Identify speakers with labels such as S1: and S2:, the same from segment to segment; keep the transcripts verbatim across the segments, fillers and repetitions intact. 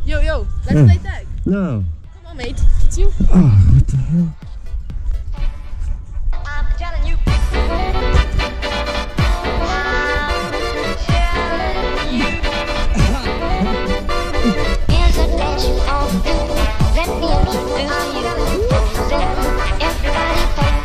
S1: Yo, yo, let's play tag.
S2: No.
S1: Come on, mate. It's you.
S2: Oh, what the hell?
S3: I'm telling you. Here's a dance you all do. Let me introduce to you. Everybody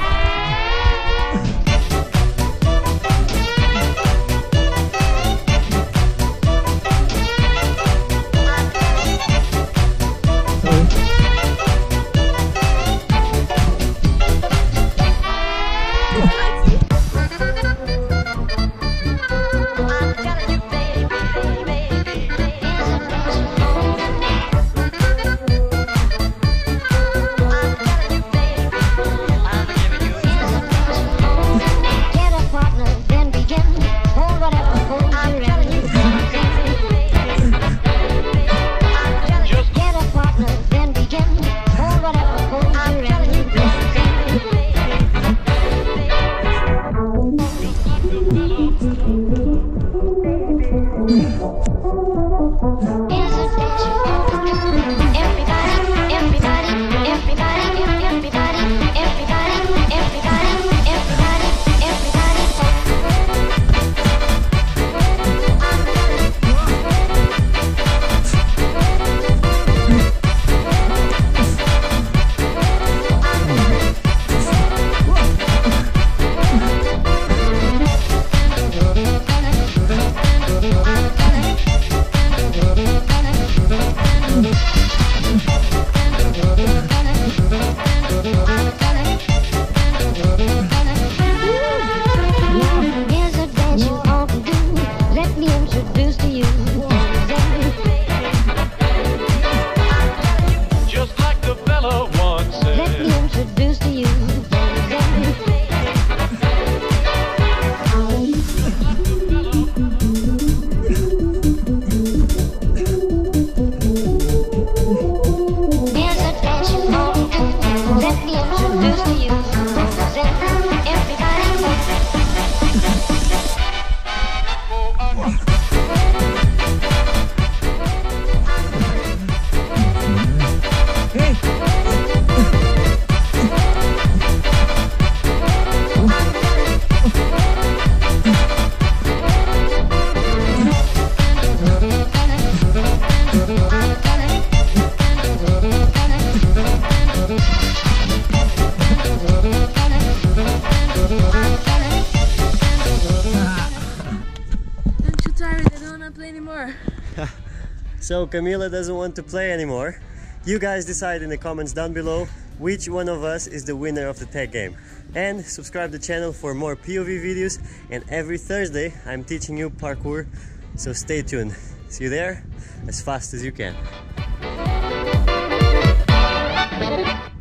S2: So Camila doesn't want to play anymore. You guys decide in the comments down below which one of us is the winner of the tag game. And subscribe to the channel for more P O V videos, and every Thursday I'm teaching you parkour, so stay tuned. See you there as fast as you can.